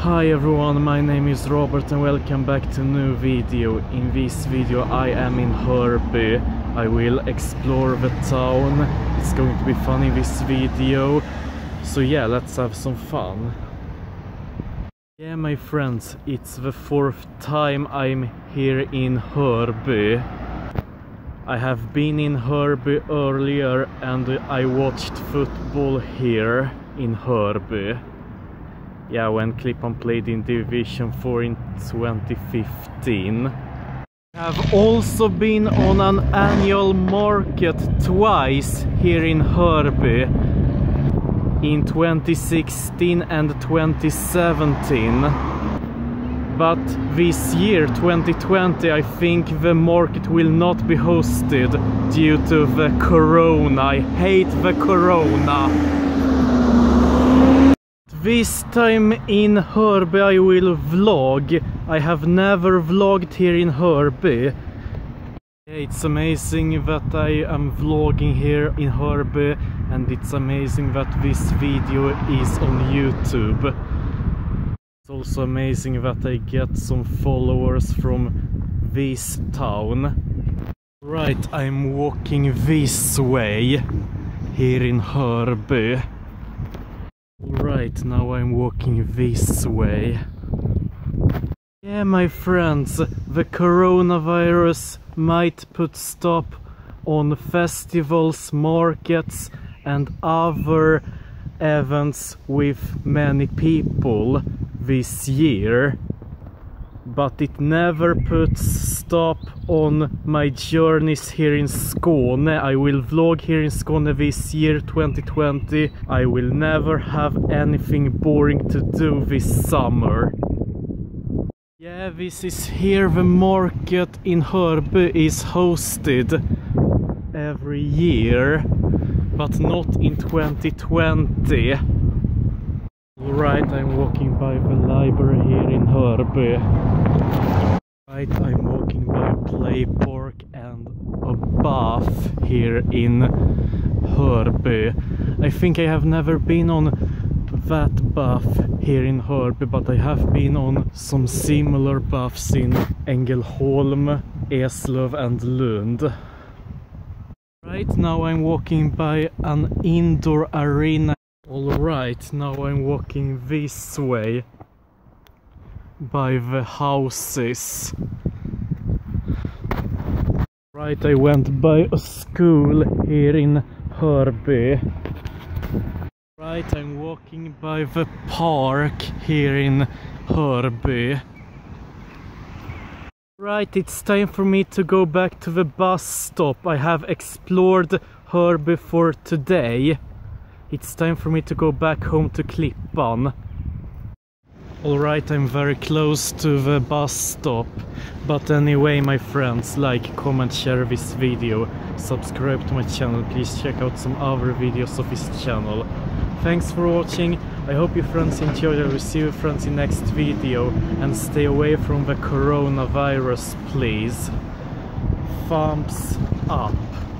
Hi everyone, my name is Robert and welcome back to a new video. In this video I am in Hörby. I will explore the town. It's going to be fun in this video. So yeah, let's have some fun. Yeah, my friends, it's the fourth time I'm here in Hörby. I have been in Hörby earlier and I watched football here in Hörby. Yeah, when Klippan played in Division 4 in 2015. I have also been on an annual market twice here in Hörby. In 2016 and 2017. But this year, 2020, I think the market will not be hosted due to the corona. I hate the corona. This time in Hörby I will vlog. I have never vlogged here in Hörby. It's amazing that I am vlogging here in Hörby, and it's amazing that this video is on YouTube. It's also amazing that I get some followers from this town. Right, I'm walking this way here in Hörby. Right, now I'm walking this way. Yeah, my friends, the coronavirus might put stop on festivals, markets and other events with many people this year. But it never puts stop on my journeys here in Skåne. I will vlog here in Skåne this year, 2020. I will never have anything boring to do this summer. Yeah, this is here the market in Hörby is hosted every year, but not in 2020. Right, I'm walking by the library here in Hörby. Right, I'm walking by a play park and a bath here in Hörby. I think I have never been on that bath here in Hörby, but I have been on some similar baths in Ängelholm, Eslöv and Lund. Right, now I'm walking by an indoor arena. Alright, now I'm walking this way by the houses. Right, I went by a school here in Hörby. Right, I'm walking by the park here in Hörby. Right, it's time for me to go back to the bus stop. I have explored Hörby for today. It's time for me to go back home to Klippan. Alright, I'm very close to the bus stop. But anyway, my friends, like, comment, share this video. Subscribe to my channel. Please check out some other videos of this channel. Thanks for watching. I hope you friends enjoyed. I will see you friends in next video. And stay away from the coronavirus, please. Thumbs up.